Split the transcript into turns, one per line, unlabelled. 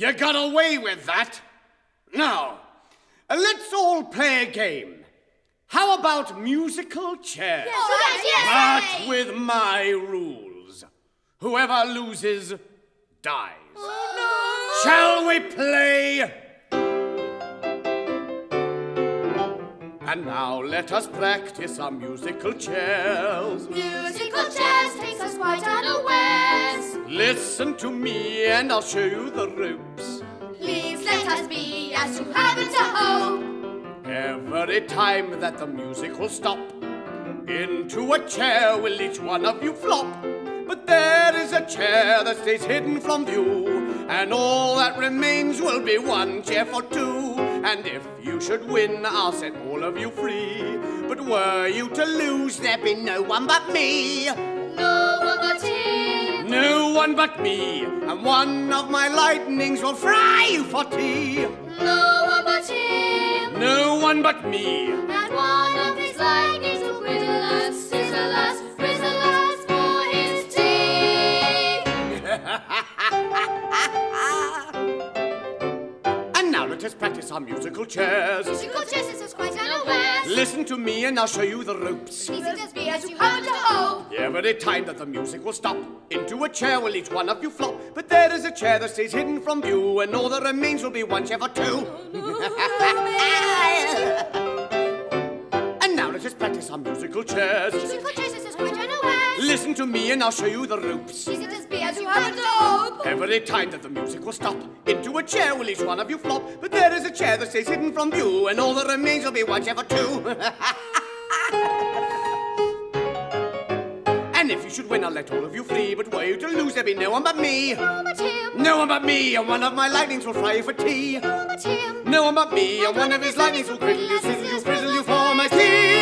You got away with that. Now, let's all play a game. How about musical chairs?
Yes.
But with my rules. Whoever loses, dies.
Oh, no.
Shall we play? And now let us practice our musical chairs.
Musical chairs takes us quite unawares.
Listen to me and I'll show you the ropes.
Please let us be as you haven't a hope.
Every time that the music will stop, into a chair will each one of you flop. But there is a chair that stays hidden from view, and all that remains will be one chair for two. And if you should win, I'll set all of you free. But were you to lose, there'd be no one but me.
No one but him.
No one but me, and one of my lightnings will fry you for tea.
No one but him.
No one but me.
And one of his lightnings will griddle us, sizzle us, frizzle us for his tea.
And now let us practice our musical chairs.
Musical chairs is us quite unawares.
Listen to me and I'll show you the ropes.
Please let us be as you haven't a hope.
Every time that the music will stop, into a chair will each one of you flop. But there is a chair that stays hidden from view, and all that remains will be one chair for two. And now let us practice our musical chairs.
Musical chairs is us quite unawares.
Listen to me and I'll show you the ropes.
Please let us be as you haven't a hope.
Every time that the music will stop, into a chair will each one of you flop. But there is a chair that stays hidden from view, and all that remains will be one chair for two. And if you should win, I'll let all of you free. But were you to lose, there'd be no one but me.
No one but him.
No one but me, and one of my lightnings will fry you for tea.
No one but him.
No one but me, and one of his lightnings will griddle you, sizzle you, frizzle you for my tea.